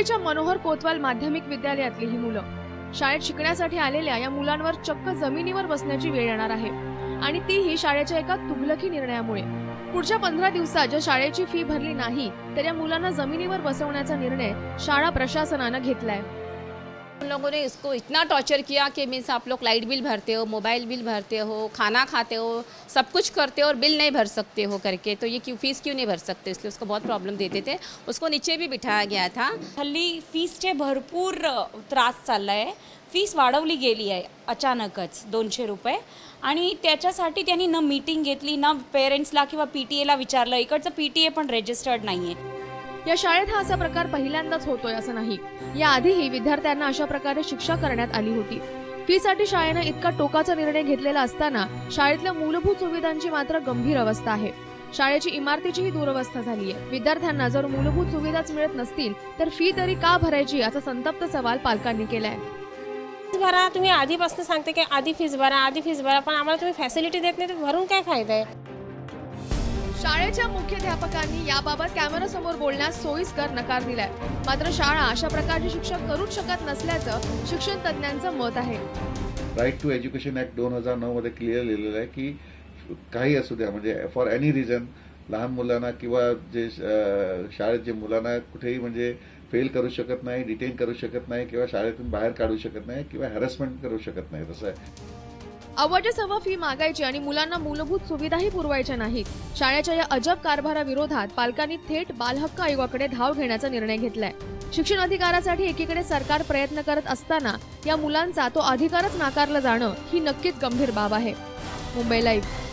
मुंबईच्या मनोहर कोतवाल माध्यमिक विद्यालयातली ही मुलं शाळेत शिकण्यासाठी आलेल्या या मुलांवर चक्क जमिनीवर बसण्याची वेळ येणार आहे आणि तीही शाळेच्या एका तुघलकी निर्णयामुळे। पुढच्या 15 दिवसात जर शाळेची फी भरली नाही तर या मुलांना जमिनीवर बसवण्याचा निर्णय शाळा प्रशासनाने घेतलाय। उन लोगों ने इसको इतना टॉर्चर किया कि मीन्स आप लोग लाइट बिल भरते हो, मोबाइल बिल भरते हो, खाना खाते हो, सब कुछ करते हो और बिल नहीं भर सकते हो करके, तो ये फीस क्यों नहीं भर सकते, इसलिए उसको बहुत प्रॉब्लम देते थे। उसको नीचे भी बिठाया गया था। हल्ली फीसचे भरपूर त्रास चाललाय। फीस वाढवली गेली आहे अचानकच 200 रुपये आणि त्याच्यासाठी त्यांनी न मीटिंग घेतली, न पेरेंट्सला किंवा पीटीएला विचारलं। इकडचं पीटीए पण रजिस्टर्ड नाहीये। या शाळेत हा असा प्रकार पहिल्यांदाच होतोय असं नाही। याआधीही विद्यार्थ्यांना अशा प्रकारे शिक्षा करण्यात आली होती। फीसाठी शाळेने इतका टोकाचा निर्णय घेतलेला असताना शाळेतल्या मूलभूत सुविधांची मात्र गंभीर अवस्था आहे। शाळेची इमारतीचीही दुरवस्था झाली आहे। विद्यार्थ्यांना जर मूलभूत सुविधाच मिळत नसतील तर फी तरी का भरायची असा संतप्त सवाल पालकांनी केलाय। भरा, तुम्ही आधीपासून सांगते की आधी फीस भरा, पण आम्हाला तुम्ही फॅसिलिटी देत नाही तर भरून काय फायदा आहे। शाळेच्या मुख्याध्यापकांनी याबाबत कॅमेरासमोर बोलण्यास सोयीस्कर नकार दिलाय। मात्र शाळा अशा प्रकारची शिक्षा करूच शकत नसल्याचं शिक्षण तज्ञांचं मत आहे। राईट टू एज्युकेशन ऍक्ट 2009 मध्ये क्लिअर लिहिलेलं आहे की काही असू द्या, म्हणजे फॉर एनी रिझन लहान मुलांना किंवा जे शाळेत जे मुलांना कुठेही म्हणजे फेल करू शकत नाही, डिटेन करू शकत नाही किंवा शाळेतून बाहेर काढू शकत नाही किंवा हॅरेसमेंट करू शकत नाही। तसं आहे अवघ्या सव्वा फी मागायची आणि मुलांना मूलभूत सुविधाही पुरवायच्या नाहीत। शाळेच्या या अजब कारभाराविरोधात पालकांनी थेट बालहक्क आयोगाकडे धाव घेण्याचा निर्णय घेतलाय। शिक्षण अधिकारासाठी एकीकडे सरकार प्रयत्न करत असताना या मुलांचा तो अधिकारच नाकारला जाणं ही नक्कीच गंभीर बाब आहे। मुंबई लाईव्ह।